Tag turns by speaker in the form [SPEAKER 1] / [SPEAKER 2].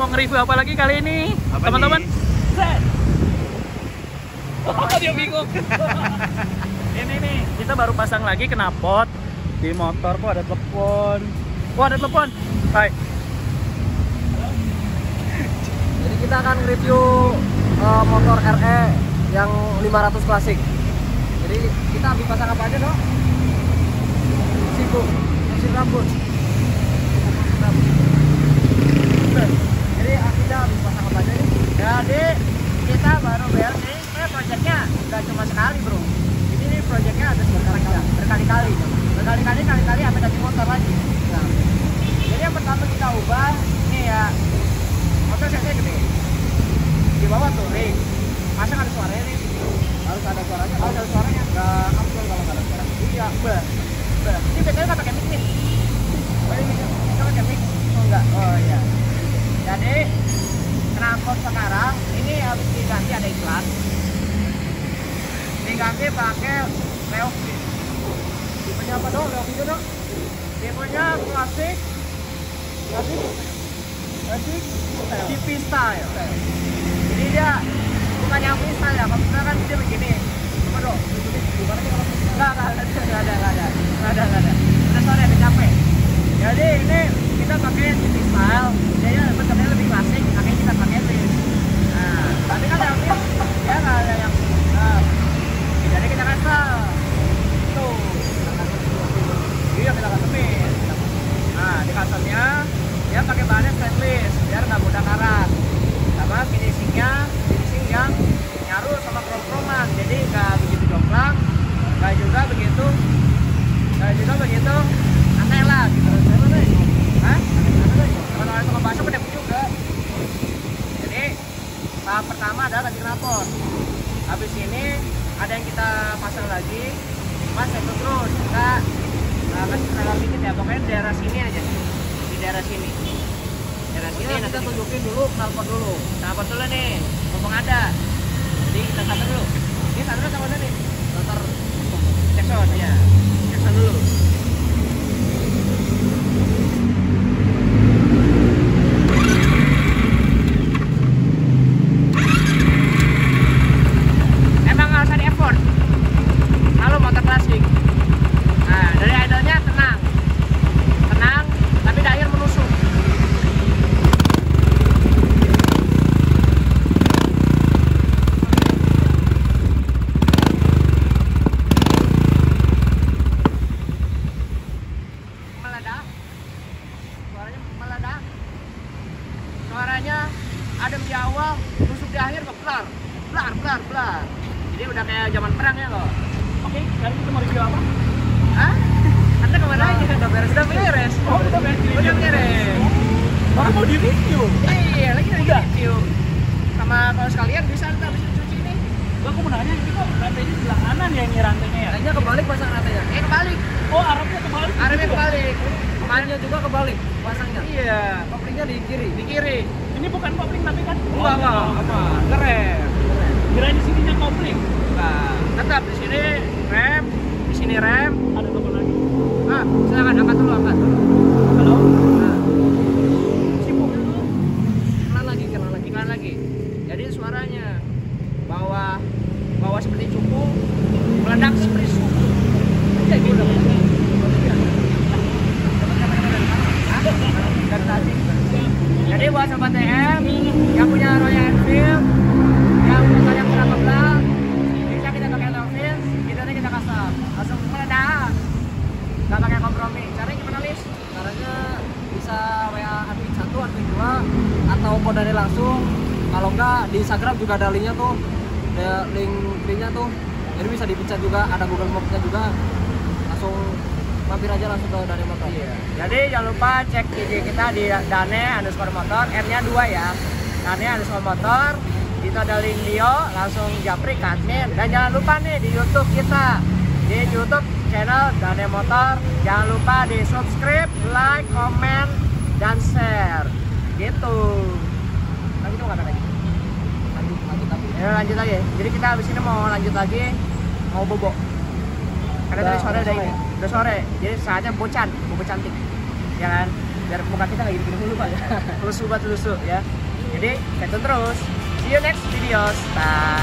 [SPEAKER 1] nge-review apa lagi kali ini, teman-teman? Oh, dia bingung. Ini nih, kita baru pasang lagi knalpot di motor. Kok ada telepon? Kok ada telepon? Hai.
[SPEAKER 2] Jadi kita akan review motor RE yang 500 klasik. Jadi kita habis pasang apa aja dong? Mesin rambut. Jadi kita habis pasang apa aja nih?
[SPEAKER 1] Jadi kita baru bayar nih. Proyeknya nggak cuma sekali bro. Ini proyeknya ada berkali-kali sampai ganti motor lagi. Nah, jadi yang pertama kita ubah ini ya, motor cc gede. Di bawah tuh ring. Masa nggak ada suaranya nih? Harus ada suaranya. Harus ada suaranya. Nggak absurd kalau nggak ada suara. Iya, Ini biasanya nggak pakai mic nih. Kita pakai mic? Oh enggak. Oh iya. Jadi knalpot sekarang ini harus diganti, ada iklan. Diganti pakai Leofi.
[SPEAKER 2] Tipenya apa dong? Leofi itu dong?
[SPEAKER 1] Tipenya klasik GP style. Jadi dia bukan yang freestyle ya. Kalau misalnya kan dia begini. Coba dong. Enggak ada. Udah sore, udah capek. Jadi ini kita pakai GP style. Dia bentuknya lebih klasik. Makanya kita pakai twist. Nah, tapi kan yang twist dia nggak ada yang. Jadi kita custom. Tuh. Iya, kita customin. Nah, di customnya dia pakai bahannya stainless biar nggak mudah karat. Sama finishing yang nyaru sama krom-kroman. Jadi nggak begitu jomplang, nggak juga begitu aneh lah gitu. Hah? Kalau sama bakso pada juga. Jadi tahap pertama adalah ganti knalpot. Habis ini ada yang kita pasang lagi, mas itu terus kita kasih setelah dikit ya, pokoknya daerah sini aja, di daerah sini
[SPEAKER 2] Kita tunjukin dulu knalpot dulu.
[SPEAKER 1] knalpot dulu nih, mumpung ada. Jadi kita starter dulu. Ini starter sama mana nih?
[SPEAKER 2] Starter
[SPEAKER 1] Jackson ya, Jackson dulu. Emang harus ada effort kalau motor klasik. Nah, dari idle-nya tenang, tapi di akhir menusuk. Suaranya adem di awal, tusuk di akhir kok blar. Jadi udah kayak zaman perang ya kok. Oke, sekarang kita mau review apa? Hah? Anda kemana aja? Udah beres. Oh, udah beres.
[SPEAKER 3] Orang mau di review.
[SPEAKER 1] Iya, lagi review. Sama kalau sekalian bisa ntar bisa cuci nih.
[SPEAKER 3] Gua mau nanya, ini kok rantainya sebelah kanan ya ini rantainya ya?
[SPEAKER 2] kayaknya kebalik pasang rantainya.
[SPEAKER 1] Kebalik.
[SPEAKER 3] Oh, Arabnya kebalik.
[SPEAKER 1] Arabnya kebalik.
[SPEAKER 2] Kemarinnya juga kebalik pasangnya.
[SPEAKER 1] Iya,
[SPEAKER 2] Koplingnya di kiri.
[SPEAKER 1] di kiri.
[SPEAKER 3] Ini bukan kopling tapi kan?
[SPEAKER 1] Enggak, aman. Keren.
[SPEAKER 3] Kirain di sininya kopling.
[SPEAKER 1] Nah, tetap di sini rem.
[SPEAKER 3] Ada telepon lagi.
[SPEAKER 1] Ah, silakan angkat dulu.
[SPEAKER 3] Halo?
[SPEAKER 1] Nah,
[SPEAKER 3] Sibuk dulu.
[SPEAKER 1] iklan lagi. Jadi suaranya bawah seperti cupu, meledak seperti suku. Kayak gitu. Dan tadi. Jadi buat sobat TM yang punya Royal Enfield, yang motornya kurang tebal, bisa kita pakai Leofi, kita custom, langsung meledak. Nggak pakai kompromi. Caranya gimana, Lis?
[SPEAKER 2] Caranya bisa WA admin 1, admin 2 atau kodenya langsung. Kalau enggak di Instagram juga ada linknya tuh. Ada linknya tuh. Jadi bisa dipencet juga, ada Google Maps-nya juga. Langsung mampir aja langsung ke Dane Motor.
[SPEAKER 1] Iya. Jadi jangan lupa cek IG kita di Dane_motor, R-nya 2 ya. Dane_motor. Itu ada link bio, langsung japri ke admin. Dan jangan lupa nih di YouTube kita. Di YouTube channel Dane Motor. Jangan lupa di subscribe, like, komen, dan share. Gitu. Lagi itu nggak lagi? Ya lanjut lagi. Jadi kita habis ini mau lanjut lagi, mau bobo. Karena tadi sore udah sore. Jadi saatnya bobo cantik, ya kan? Biar muka kita nggak gini-gini dulu pak. Lusuh ya. Jadi stay tune terus. See you next videos. Bye.